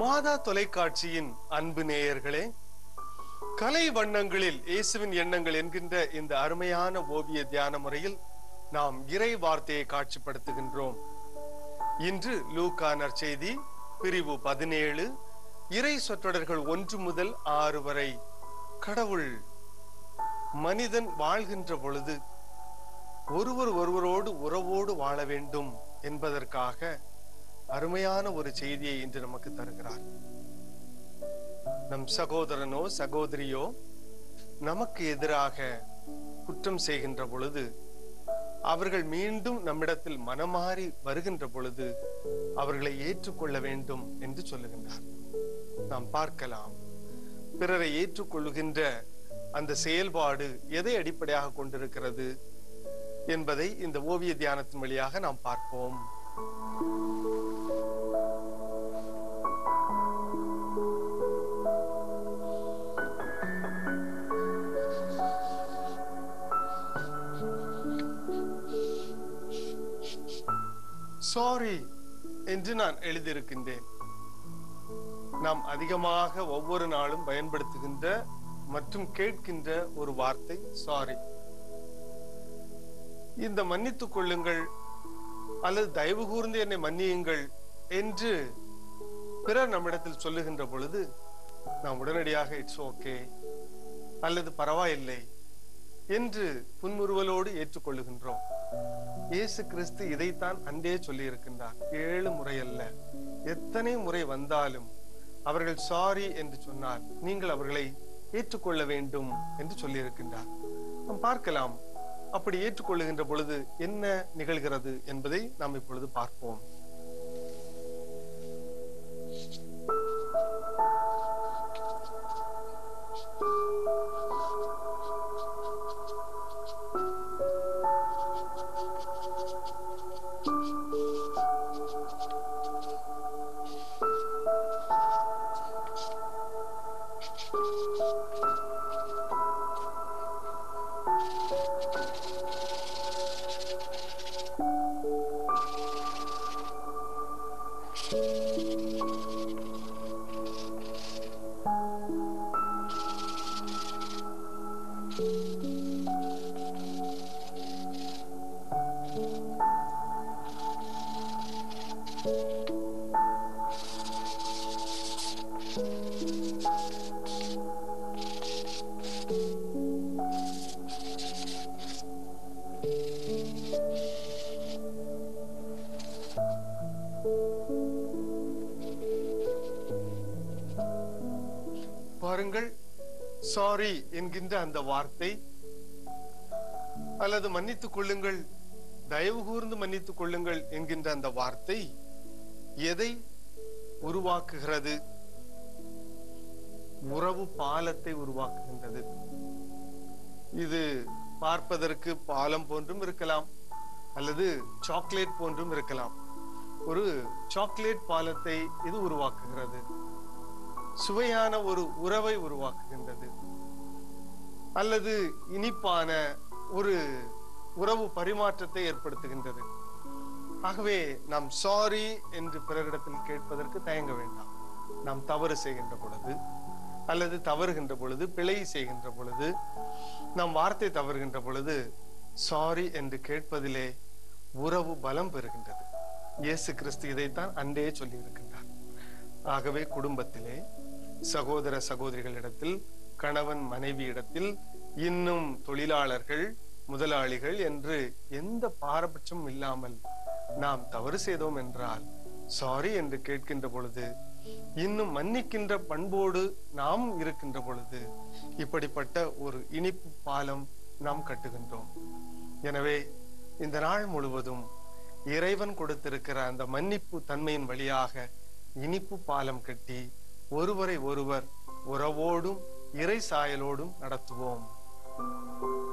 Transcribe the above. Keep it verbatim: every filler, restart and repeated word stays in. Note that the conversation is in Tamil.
மாதா தொலைக்காட்சியின் அன்பு நேயர்களே, கலை வண்ணங்களில் இயேசுவின் எண்ணங்கள் என்கின்ற இந்த அருமையான ஓவிய தியான முறையில் நாம் இறை வார்த்தையை காட்சிப்படுத்துகின்றோம். இன்று லூக்கா நற்செய்தி பிரிவு பதினேழு, இறை சொற்றொடர்கள் ஒன்று முதல் ஆறு வரை. கடவுள் மனிதன் வாழ்கின்ற பொழுது ஒருவர் ஒருவரோடு உறவோடு வாழ வேண்டும் என்பதற்காக அருமையான ஒரு செய்தியை இன்று நமக்கு தருகிறார். நம் சகோதரனோ சகோதரியோ நமக்கு எதிராக குற்றம் செய்கின்ற பொழுது, அவர்கள் மீண்டும் நம்மிடத்தில் மனமாறி வருகின்ற பொழுது அவர்களை ஏற்றுக்கொள்ள வேண்டும் என்று சொல்லுகின்றார். நாம் பார்க்கலாம், பிறரை ஏற்றுக்கொள்ளுகின்ற அந்த செயல்பாடு எதை அடிப்படையாக கொண்டிருக்கிறது என்பதை இந்த ஓவிய தியானத்தின் வழியாக நாம் பார்ப்போம். சாரி என்று நான் எழுதியிருக்கின்றேன். நாம் அதிகமாக ஒவ்வொரு நாளும் பயன்படுத்துகின்ற மற்றும் கேட்கின்ற ஒரு வார்த்தை சாரி. இந்த மன்னித்துக் கொள்ளுங்கள் அல்லது தயவு கூர்ந்து என்னை மன்னியுங்கள் என்று பிறர் நம்மிடத்தில் சொல்லுகின்ற பொழுது நாம் உடனடியாக இட்ஸ் ஓகே அல்லது பரவாயில்லை என்று புன்முறுவலோடு ஏற்றுக்கொள்ளுகின்றோம். இயேசு கிறிஸ்து இதைத்தான் அன்றே சொல்லி இருக்கின்றார். ஏழு முறை அல்ல, எத்தனை முறை வந்தாலும் அவர்கள் சாரி என்று சொன்னால் நீங்கள் அவர்களை ஏற்றுக்கொள்ள வேண்டும் என்று சொல்லி இருக்கின்றார். நாம் பார்க்கலாம், அப்படி ஏற்றுக்கொள்ளுகின்ற பொழுது என்ன நிகழ்கிறது என்பதை நாம் இப்பொழுது பார்ப்போம். பாருங்கள், சாரி என்கின்ற அந்த வார்த்தை அல்லது மன்னித்துக் கொள்ளுங்கள், தயவு கூர்ந்து மன்னித்துக் கொள்ளுங்கள் என்கின்ற அந்த வார்த்தை எதை உருவாக்குகிறது? உறவு பாலத்தை உருவாக்குகின்றது. இது பார்ப்பதற்கு பாலம் போன்றும் இருக்கலாம் அல்லது சாக்லேட் போன்றும் இருக்கலாம். ஒரு சாக்லேட் பாலத்தை இது உருவாக்குகிறது. சுவையான ஒரு உறவை உருவாக்குகின்றது அல்லது இனிப்பான ஒரு உறவு பரிமாற்றத்தை ஏற்படுத்துகின்றது. ஆகவே நாம் சாரி என்று பிறரிடத்தில் கேட்பதற்கு தயங்க வேண்டாம். நாம் தவறு செய்கின்ற பொழுது அல்லது தவறுகின்ற பொழுது, பிழை செய்கின்ற பொழுது, நாம் வார்த்தை தவறுகின்ற பொழுது சாரி என்று கேட்பதிலே உறவு பலம் பெறுகின்றது. இயேசு கிறிஸ்து இதைத்தான் அன்றே சொல்லி இருக்கின்றார். ஆகவே குடும்பத்திலே சகோதர சகோதரிகளிடத்தில், கணவன் மனைவி இடத்தில், இன்னும் தொழிலாளர்கள் முதலாளிகள் என்று எந்த பாரபட்சமும் இல்லாமல் நாம் தவறு செய்தோம் என்றால் சாரி என்று கேட்கின்ற பொழுது, இன்னும் மன்னிக்கின்ற பண்போடு நாம் இருக்கின்ற பொழுது இப்படிப்பட்ட ஒரு இனிப்பு பாலம் நாம் கட்டுகின்றோம். எனவே இந்த நாள் முழுவதும் இறைவன் கொடுத்திருக்கிற அந்த மன்னிப்பு தன்மையின் வழியாக இனிப்பு பாலம் கட்டி ஒருவரை ஒருவர் உறவோடும் இறை சாயலோடும் நடத்துவோம்.